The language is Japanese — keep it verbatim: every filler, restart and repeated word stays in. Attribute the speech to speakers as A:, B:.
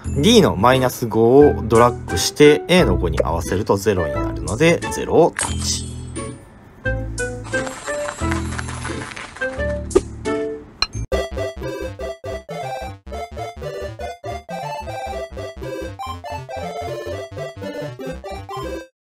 A: D のマイナスごをドラッグして A のごに合わせるとゼロになるのでゼロをタッチ。